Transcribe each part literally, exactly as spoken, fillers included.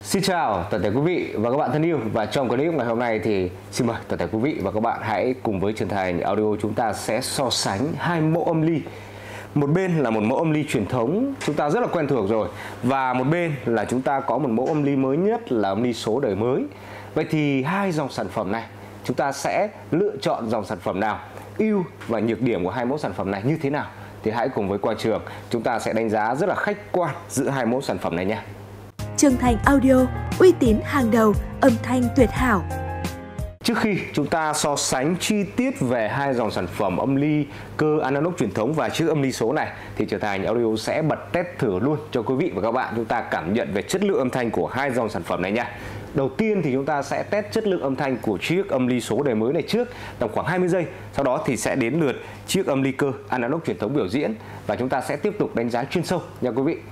Xin chào toàn thể quý vị và các bạn thân yêu. Và trong clip ngày hôm nay thì xin mời toàn thể quý vị và các bạn hãy cùng với Trần Thành Audio chúng ta sẽ so sánh hai mẫu âm ly. Một bên là một mẫu âm ly truyền thống chúng ta rất là quen thuộc rồi, và một bên là chúng ta có một mẫu âm ly mới nhất là âm ly số đời mới. Vậy thì hai dòng sản phẩm này chúng ta sẽ lựa chọn dòng sản phẩm nào, ưu và nhược điểm của hai mẫu sản phẩm này như thế nào, thì hãy cùng với Quang Trường chúng ta sẽ đánh giá rất là khách quan giữa hai mẫu sản phẩm này nha. Trần Thành Audio, uy tín hàng đầu, âm thanh tuyệt hảo. Trước khi chúng ta so sánh chi tiết về hai dòng sản phẩm âm ly cơ analog truyền thống và chiếc âm ly số này, thì Trần Thành Audio sẽ bật test thử luôn cho quý vị và các bạn chúng ta cảm nhận về chất lượng âm thanh của hai dòng sản phẩm này nha. Đầu tiên thì chúng ta sẽ test chất lượng âm thanh của chiếc âm ly số đời mới này trước tầm khoảng hai mươi giây. Sau đó thì sẽ đến lượt chiếc âm ly cơ analog truyền thống biểu diễn, và chúng ta sẽ tiếp tục đánh giá chuyên sâu nha quý vị.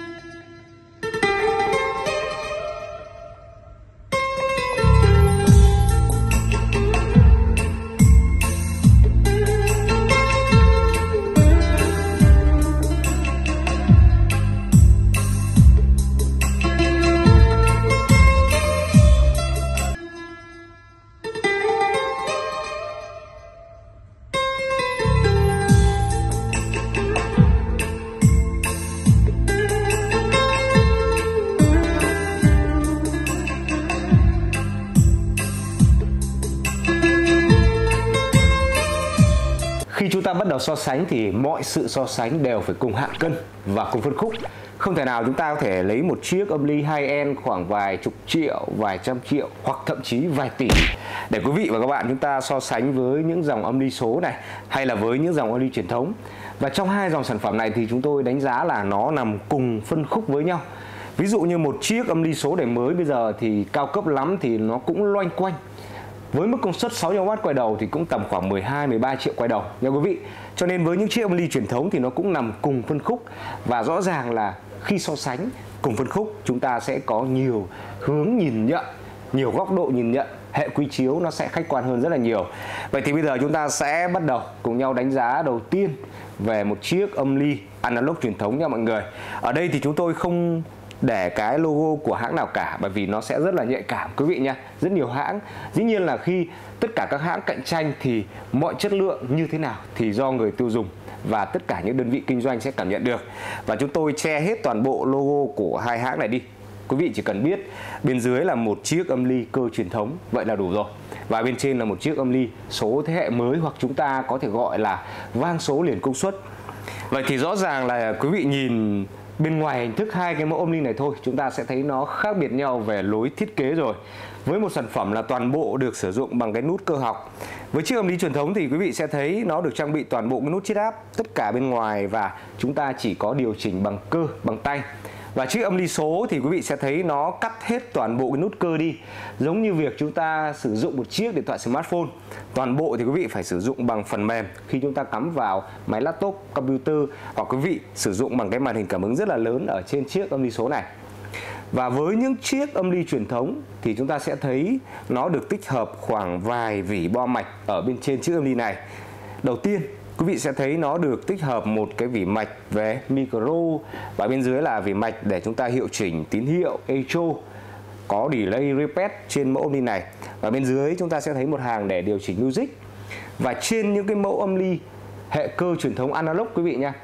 Khi chúng ta bắt đầu so sánh thì mọi sự so sánh đều phải cùng hạng cân và cùng phân khúc. Không thể nào chúng ta có thể lấy một chiếc âm ly high-end khoảng vài chục triệu, vài trăm triệu hoặc thậm chí vài tỷ để quý vị và các bạn chúng ta so sánh với những dòng âm ly số này hay là với những dòng âm ly truyền thống. Và trong hai dòng sản phẩm này thì chúng tôi đánh giá là nó nằm cùng phân khúc với nhau. Ví dụ như một chiếc âm ly số đời mới bây giờ thì cao cấp lắm thì nó cũng loanh quanh với mức công suất sáu trăm oát quay đầu thì cũng tầm khoảng mười hai mười ba triệu quay đầu nha quý vị. Cho nên với những chiếc âm ly truyền thống thì nó cũng nằm cùng phân khúc, và rõ ràng là khi so sánh cùng phân khúc chúng ta sẽ có nhiều hướng nhìn nhận, nhiều góc độ nhìn nhận, hệ quy chiếu nó sẽ khách quan hơn rất là nhiều. Vậy thì bây giờ chúng ta sẽ bắt đầu cùng nhau đánh giá đầu tiên về một chiếc âm ly analog truyền thống nha mọi người. Ở đây thì chúng tôi không để cái logo của hãng nào cả, bởi vì nó sẽ rất là nhạy cảm quý vị nha. Rất nhiều hãng, dĩ nhiên là khi tất cả các hãng cạnh tranh thì mọi chất lượng như thế nào thì do người tiêu dùng và tất cả những đơn vị kinh doanh sẽ cảm nhận được. Và chúng tôi che hết toàn bộ logo của hai hãng này đi. Quý vị chỉ cần biết bên dưới là một chiếc âm ly cơ truyền thống, vậy là đủ rồi. Và bên trên là một chiếc âm ly số thế hệ mới, hoặc chúng ta có thể gọi là van số liền công suất. Vậy thì rõ ràng là quý vị nhìn bên ngoài hình thức hai cái mẫu âm ly này thôi, chúng ta sẽ thấy nó khác biệt nhau về lối thiết kế rồi. Với một sản phẩm là toàn bộ được sử dụng bằng cái nút cơ học. Với chiếc âm ly truyền thống thì quý vị sẽ thấy nó được trang bị toàn bộ cái nút chiết áp tất cả bên ngoài, và chúng ta chỉ có điều chỉnh bằng cơ, bằng tay. Và chiếc âm ly số thì quý vị sẽ thấy nó cắt hết toàn bộ cái nút cơ đi, giống như việc chúng ta sử dụng một chiếc điện thoại smartphone. Toàn bộ thì quý vị phải sử dụng bằng phần mềm khi chúng ta cắm vào máy laptop, computer, hoặc quý vị sử dụng bằng cái màn hình cảm ứng rất là lớn ở trên chiếc âm ly số này. Và với những chiếc âm ly truyền thống thì chúng ta sẽ thấy nó được tích hợp khoảng vài vỉ bo mạch ở bên trên chiếc âm ly này. Đầu tiên quý vị sẽ thấy nó được tích hợp một cái vỉ mạch về micro, và bên dưới là vỉ mạch để chúng ta hiệu chỉnh tín hiệu echo, có delay repeat trên mẫu âm ly này. Và bên dưới chúng ta sẽ thấy một hàng để điều chỉnh music. Và trên những cái mẫu âm ly hệ cơ truyền thống analog quý vị nha,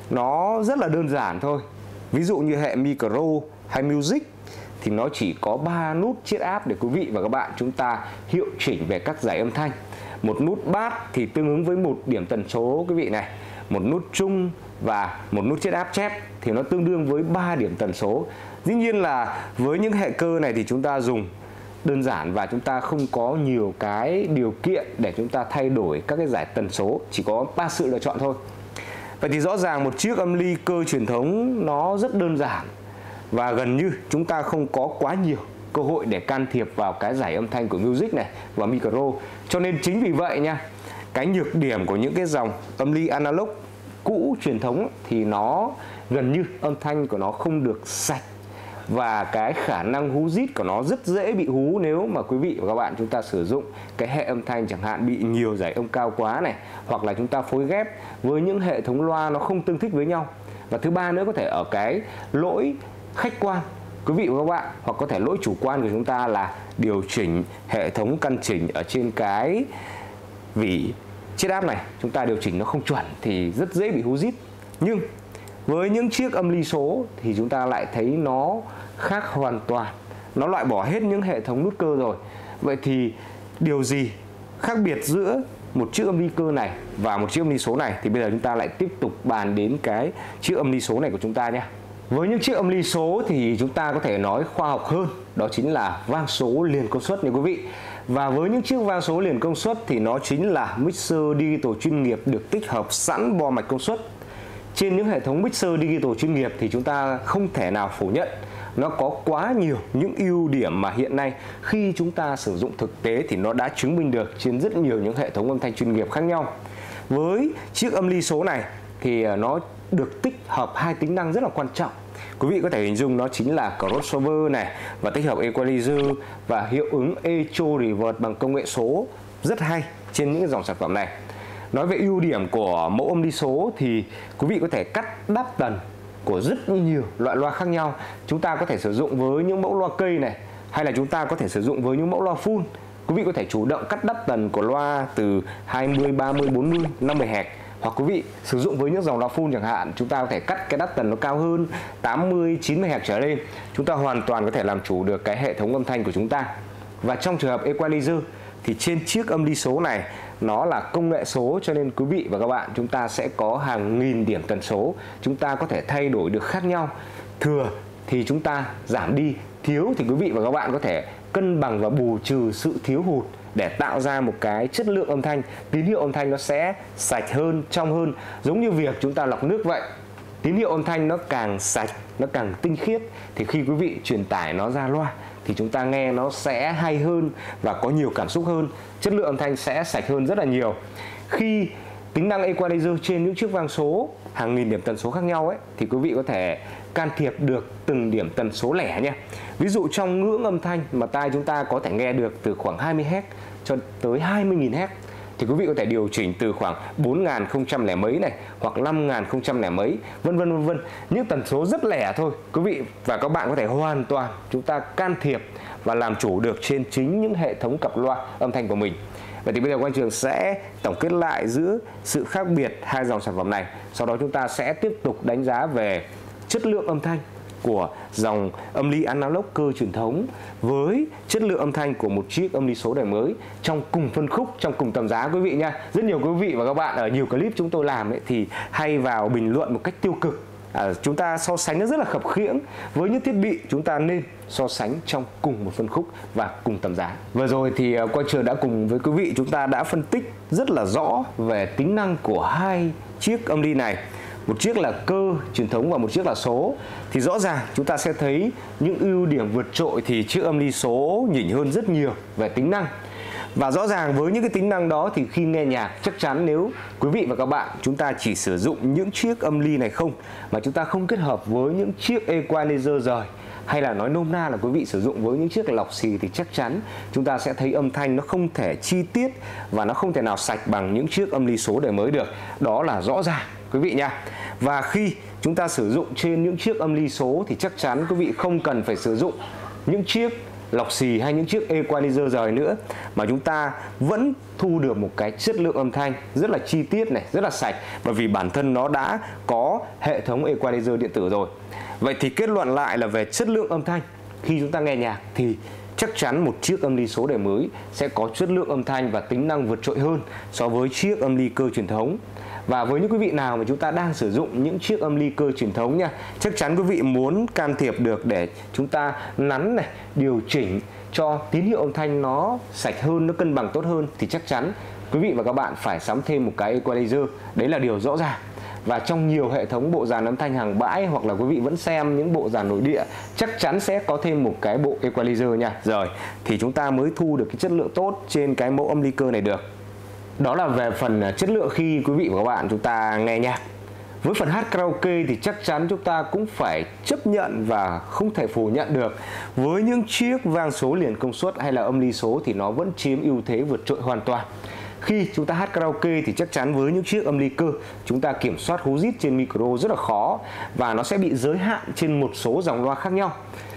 nó rất là đơn giản thôi. Ví dụ như hệ micro hay music thì nó chỉ có ba nút chiết áp để quý vị và các bạn chúng ta hiệu chỉnh về các dải âm thanh. Một nút bass thì tương ứng với một điểm tần số quý vị này, một nút trung và một nút chiết áp chép thì nó tương đương với ba điểm tần số. Dĩ nhiên là với những hệ cơ này thì chúng ta dùng đơn giản và chúng ta không có nhiều cái điều kiện để chúng ta thay đổi các cái dải tần số, chỉ có ba sự lựa chọn thôi. Vậy thì rõ ràng một chiếc âm ly cơ truyền thống nó rất đơn giản, và gần như chúng ta không có quá nhiều cơ hội để can thiệp vào cái dải âm thanh của music này và micro. Cho nên chính vì vậy nha, cái nhược điểm của những cái dòng âm ly analog cũ truyền thống thì nó gần như âm thanh của nó không được sạch, và cái khả năng hú rít của nó rất dễ bị hú nếu mà quý vị và các bạn chúng ta sử dụng cái hệ âm thanh chẳng hạn bị nhiều dải âm cao quá này, hoặc là chúng ta phối ghép với những hệ thống loa nó không tương thích với nhau. Và thứ ba nữa có thể ở cái lỗi khách quan quý vị và các bạn, hoặc có thể lỗi chủ quan của chúng ta là điều chỉnh hệ thống căn chỉnh ở trên cái vỉ chiết áp này, chúng ta điều chỉnh nó không chuẩn thì rất dễ bị hú rít. Nhưng với những chiếc âm ly số thì chúng ta lại thấy nó khác hoàn toàn, nó loại bỏ hết những hệ thống nút cơ rồi. Vậy thì điều gì khác biệt giữa một chiếc âm ly cơ này và một chiếc âm ly số này, thì bây giờ chúng ta lại tiếp tục bàn đến cái chiếc âm ly số này của chúng ta nhé. Với những chiếc âm ly số thì chúng ta có thể nói khoa học hơn, đó chính là vang số liền công suất nha quý vị. Và với những chiếc vang số liền công suất thì nó chính là mixer digital chuyên nghiệp được tích hợp sẵn bo mạch công suất. Trên những hệ thống mixer digital chuyên nghiệp thì chúng ta không thể nào phủ nhận nó có quá nhiều những ưu điểm mà hiện nay khi chúng ta sử dụng thực tế thì nó đã chứng minh được trên rất nhiều những hệ thống âm thanh chuyên nghiệp khác nhau. Với chiếc âm ly số này thì nó được tích hợp hai tính năng rất là quan trọng. Quý vị có thể hình dung nó chính là crossover này, và tích hợp equalizer và hiệu ứng echo reverse bằng công nghệ số rất hay trên những dòng sản phẩm này. Nói về ưu điểm của mẫu âm ly số thì quý vị có thể cắt đáp tần của rất nhiều loại loa khác nhau. Chúng ta có thể sử dụng với những mẫu loa cây này, hay là chúng ta có thể sử dụng với những mẫu loa full. Quý vị có thể chủ động cắt đáp tần của loa từ hai mươi, ba mươi, bốn mươi, năm mươi héc. Hoặc quý vị sử dụng với những dòng loa full chẳng hạn, chúng ta có thể cắt cái đáp tần nó cao hơn tám mươi, chín mươi héc trở lên. Chúng ta hoàn toàn có thể làm chủ được cái hệ thống âm thanh của chúng ta. Và trong trường hợp equalizer thì trên chiếc âm ly số này nó là công nghệ số, cho nên quý vị và các bạn chúng ta sẽ có hàng nghìn điểm tần số, chúng ta có thể thay đổi được khác nhau. Thừa thì chúng ta giảm đi, thiếu thì quý vị và các bạn có thể cân bằng và bù trừ sự thiếu hụt để tạo ra một cái chất lượng âm thanh, tín hiệu âm thanh nó sẽ sạch hơn, trong hơn. Giống như việc chúng ta lọc nước vậy, tín hiệu âm thanh nó càng sạch, nó càng tinh khiết thì khi quý vị truyền tải nó ra loa thì chúng ta nghe nó sẽ hay hơn và có nhiều cảm xúc hơn, chất lượng âm thanh sẽ sạch hơn rất là nhiều. Khi tính năng equalizer trên những chiếc vang số hàng nghìn điểm tần số khác nhau ấy, thì quý vị có thể can thiệp được từng điểm tần số lẻ nha. Ví dụ trong ngưỡng âm thanh mà tai chúng ta có thể nghe được từ khoảng hai mươi héc cho tới hai mươi nghìn héc thì quý vị có thể điều chỉnh từ khoảng bốn nghìn không trăm lẻ mấy này hoặc năm nghìn không trăm lẻ mấy, vân vân vân vân. Những tần số rất lẻ thôi, quý vị và các bạn có thể hoàn toàn chúng ta can thiệp và làm chủ được trên chính những hệ thống cặp loa âm thanh của mình. Vậy thì bây giờ Quang Trường sẽ tổng kết lại giữa sự khác biệt hai dòng sản phẩm này. Sau đó chúng ta sẽ tiếp tục đánh giá về chất lượng âm thanh của dòng âm ly analog cơ truyền thống với chất lượng âm thanh của một chiếc âm ly số đời mới trong cùng phân khúc, trong cùng tầm giá quý vị nha. Rất nhiều quý vị và các bạn ở nhiều clip chúng tôi làm ấy thì hay vào bình luận một cách tiêu cực. À, chúng ta so sánh nó rất là khập khiễng với những thiết bị chúng ta nên so sánh trong cùng một phân khúc và cùng tầm giá. Vừa rồi thì Quang Trường đã cùng với quý vị chúng ta đã phân tích rất là rõ về tính năng của hai chiếc âm ly này. Một chiếc là cơ truyền thống và một chiếc là số. Thì rõ ràng chúng ta sẽ thấy những ưu điểm vượt trội thì chiếc âm ly số nhỉnh hơn rất nhiều về tính năng. Và rõ ràng với những cái tính năng đó thì khi nghe nhạc chắc chắn nếu quý vị và các bạn chúng ta chỉ sử dụng những chiếc âm ly này không mà chúng ta không kết hợp với những chiếc equalizer rời, hay là nói nôm na là quý vị sử dụng với những chiếc lọc xì thì chắc chắn chúng ta sẽ thấy âm thanh nó không thể chi tiết và nó không thể nào sạch bằng những chiếc âm ly số đời mới được. Đó là rõ ràng quý vị nha. Và khi chúng ta sử dụng trên những chiếc âm ly số thì chắc chắn quý vị không cần phải sử dụng những chiếc lọc xì hay những chiếc equalizer rời nữa, mà chúng ta vẫn thu được một cái chất lượng âm thanh rất là chi tiết này, rất là sạch, bởi vì bản thân nó đã có hệ thống equalizer điện tử rồi. Vậy thì kết luận lại là về chất lượng âm thanh khi chúng ta nghe nhạc thì chắc chắn một chiếc âm ly số đời mới sẽ có chất lượng âm thanh và tính năng vượt trội hơn so với chiếc âm ly cơ truyền thống. Và với những quý vị nào mà chúng ta đang sử dụng những chiếc âm ly cơ truyền thống nha, chắc chắn quý vị muốn can thiệp được để chúng ta nắn này, điều chỉnh cho tín hiệu âm thanh nó sạch hơn, nó cân bằng tốt hơn thì chắc chắn quý vị và các bạn phải sắm thêm một cái equalizer. Đấy là điều rõ ràng. Và trong nhiều hệ thống bộ dàn âm thanh hàng bãi hoặc là quý vị vẫn xem những bộ dàn nội địa chắc chắn sẽ có thêm một cái bộ equalizer nha. Rồi thì chúng ta mới thu được cái chất lượng tốt trên cái mẫu âm ly cơ này được. Đó là về phần chất lượng khi quý vị và các bạn chúng ta nghe nhạc. Với phần hát karaoke thì chắc chắn chúng ta cũng phải chấp nhận và không thể phủ nhận được với những chiếc vang số liền công suất hay là âm ly số thì nó vẫn chiếm ưu thế vượt trội hoàn toàn. Khi chúng ta hát karaoke thì chắc chắn với những chiếc âm ly cơ chúng ta kiểm soát hú rít trên micro rất là khó và nó sẽ bị giới hạn trên một số dòng loa khác nhau.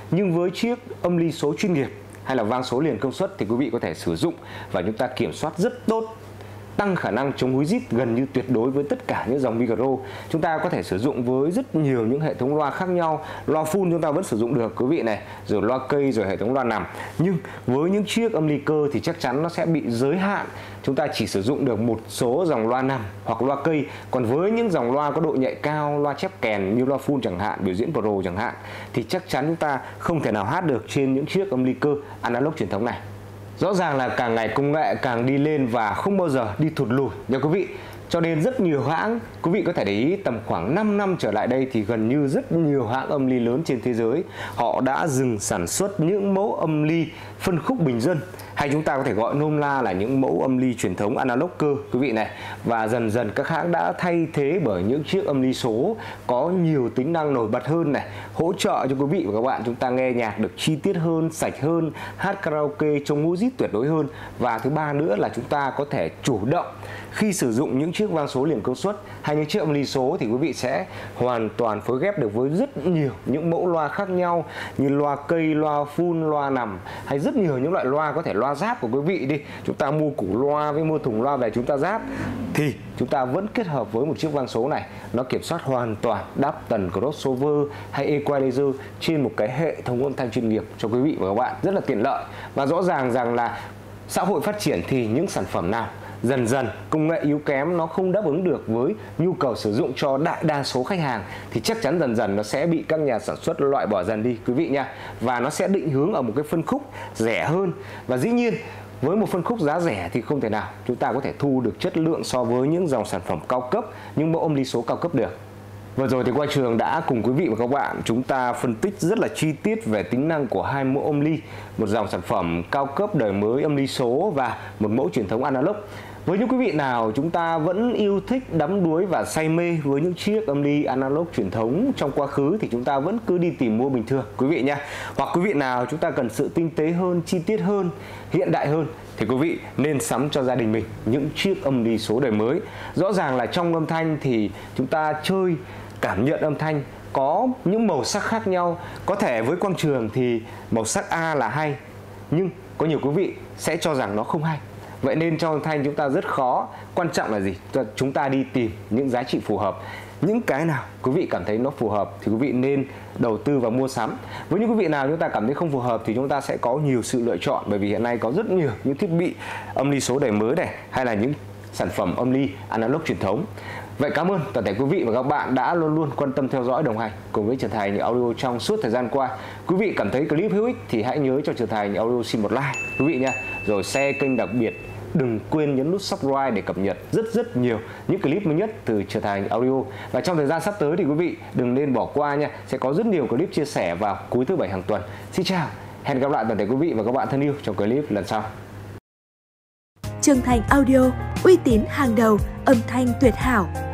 Nhưng với chiếc âm ly số chuyên nghiệp hay là vang số liền công suất thì quý vị có thể sử dụng và chúng ta kiểm soát rất tốt, tăng khả năng chống húi rít gần như tuyệt đối với tất cả những dòng micro. Chúng ta có thể sử dụng với rất nhiều những hệ thống loa khác nhau. Loa full chúng ta vẫn sử dụng được quý vị này, rồi loa cây, rồi hệ thống loa nằm. Nhưng với những chiếc âm ly cơ thì chắc chắn nó sẽ bị giới hạn. Chúng ta chỉ sử dụng được một số dòng loa nằm hoặc loa cây. Còn với những dòng loa có độ nhạy cao, loa chép kèn như loa full chẳng hạn, biểu diễn pro chẳng hạn, thì chắc chắn chúng ta không thể nào hát được trên những chiếc âm ly cơ analog truyền thống này. Rõ ràng là càng ngày công nghệ càng đi lên và không bao giờ đi thụt lùi nha quý vị. Cho nên rất nhiều hãng, quý vị có thể để ý tầm khoảng năm năm trở lại đây thì gần như rất nhiều hãng âm ly lớn trên thế giới họ đã dừng sản xuất những mẫu âm ly phân khúc bình dân, hay chúng ta có thể gọi nôm na là những mẫu âm ly truyền thống analog cơ quý vị này. Và dần dần các hãng đã thay thế bởi những chiếc âm ly số có nhiều tính năng nổi bật hơn này, hỗ trợ cho quý vị và các bạn chúng ta nghe nhạc được chi tiết hơn, sạch hơn, hát karaoke chống húi rít tuyệt đối hơn. Và thứ ba nữa là chúng ta có thể chủ động khi sử dụng những chiếc vang số liền công suất hay những chiếc âm ly số thì quý vị sẽ hoàn toàn phối ghép được với rất nhiều những mẫu loa khác nhau như loa cây, loa full, loa nằm, hay rất nhiều những loại loa, có thể loa giáp của quý vị đi. Chúng ta mua củ loa với mua thùng loa về chúng ta giáp thì chúng ta vẫn kết hợp với một chiếc vang số này, nó kiểm soát hoàn toàn đáp tần, crossover hay equalizer trên một cái hệ thống âm thanh chuyên nghiệp cho quý vị và các bạn, rất là tiện lợi. Và rõ ràng rằng là xã hội phát triển thì những sản phẩm nào dần dần công nghệ yếu kém, nó không đáp ứng được với nhu cầu sử dụng cho đại đa số khách hàng thì chắc chắn dần dần nó sẽ bị các nhà sản xuất loại bỏ dần đi quý vị nha. Và nó sẽ định hướng ở một cái phân khúc rẻ hơn. Và dĩ nhiên với một phân khúc giá rẻ thì không thể nào chúng ta có thể thu được chất lượng so với những dòng sản phẩm cao cấp, những mẫu âm ly số cao cấp được. Vừa rồi thì Quang Trường đã cùng quý vị và các bạn chúng ta phân tích rất là chi tiết về tính năng của hai mẫu âm ly, một dòng sản phẩm cao cấp đời mới âm ly số và một mẫu truyền thống analog. Với những quý vị nào chúng ta vẫn yêu thích, đắm đuối và say mê với những chiếc âm ly analog truyền thống trong quá khứ thì chúng ta vẫn cứ đi tìm mua bình thường quý vị nha. Hoặc quý vị nào chúng ta cần sự tinh tế hơn, chi tiết hơn, hiện đại hơn thì quý vị nên sắm cho gia đình mình những chiếc âm ly số đời mới. Rõ ràng là trong âm thanh thì chúng ta chơi, cảm nhận âm thanh có những màu sắc khác nhau. Có thể với Quang Trường thì màu sắc A là hay, nhưng có nhiều quý vị sẽ cho rằng nó không hay. Vậy nên trong âm thanh chúng ta rất khó. Quan trọng là gì? Chúng ta đi tìm những giá trị phù hợp. Những cái nào quý vị cảm thấy nó phù hợp thì quý vị nên đầu tư và mua sắm. Với những quý vị nào chúng ta cảm thấy không phù hợp thì chúng ta sẽ có nhiều sự lựa chọn, bởi vì hiện nay có rất nhiều những thiết bị âm ly số đời mới này, hay là những sản phẩm âm ly analog truyền thống. Vậy cảm ơn toàn thể quý vị và các bạn đã luôn luôn quan tâm theo dõi, đồng hành cùng với Trần Thành Audio trong suốt thời gian qua. Quý vị cảm thấy clip hữu ích thì hãy nhớ cho Trần Thành Audio xin một like quý vị nha. Rồi share kênh, đặc biệt đừng quên nhấn nút subscribe để cập nhật rất rất nhiều những clip mới nhất từ Trần Thành Audio. Và trong thời gian sắp tới thì quý vị đừng nên bỏ qua nha, sẽ có rất nhiều clip chia sẻ vào cuối thứ bảy hàng tuần. Xin chào, hẹn gặp lại toàn thể quý vị và các bạn thân yêu trong clip lần sau. Trần Thành Audio, uy tín hàng đầu, âm thanh tuyệt hảo.